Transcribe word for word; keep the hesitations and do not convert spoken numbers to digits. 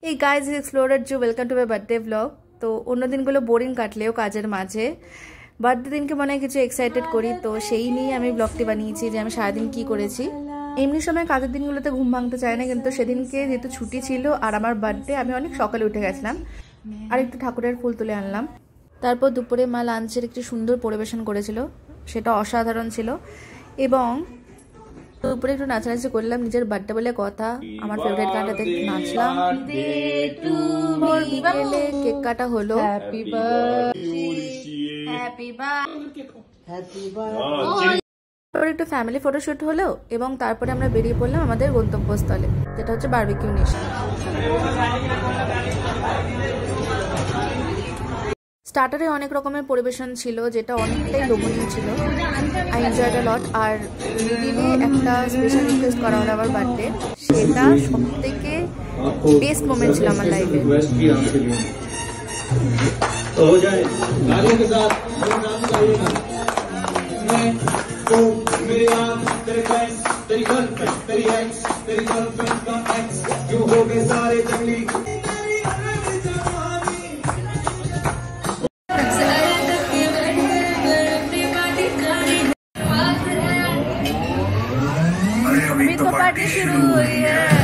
এই guys explorer जो welcome to my birthday vlog. तो অন্য দিনগুলো বোরিং কাটলেও কাজের মাঝে বার্থডে দিনকে মনে হয় কিছু এক্সাইটেড করি, তো সেই নিয়ে আমি ব্লগটি বানিয়েছি যে আমি সারাদিন কি করেছি। এমনি সময় কাজের দিনগুলোতে ঘুম ভাঙতে চায় না, কিন্তু সেদিনকে যেহেতু ছুটি ছিল আর আমার বার্থডে, আমি অনেক সকালে উঠে গেছিলাম আর একটু ঠাকুরের ফুল তুলে আনলাম। তারপর দুপুরে মা লাঞ্চের একটি সুন্দর পরিবেশন করেছিল, সেটা অসাধারণ ছিল। এবং দুপুরে একটু নাচানাচি করলাম, নিজের বার্থডে বলে কথা, আমার ফেভারিট গানটাতে নাচলাম। বিকেলে কেক কাটা হলো। তারপর একটু ফ্যামিলি ফটোশুট হলো এবং তারপরে আমরা বেরিয়ে পড়লাম আমাদের গন্তব্যস্থলে, যেটা হচ্ছে বারবিকিউ নেশন। স্টার্টারে অনেক রকমের পরিবেশন ছিল, যেটা অনেকটাই লোভনীয় ছিল। আই এনজয়েড আ লট। আর মিডিলে একটা স্পেশাল রিকোয়েস্ট করা হলো আমার বার্থডে, সেটা সব থেকে বেস্ট মোমেন্ট ছিল আমার লাইফে। अभी तो पार्टी शुरू हुई है।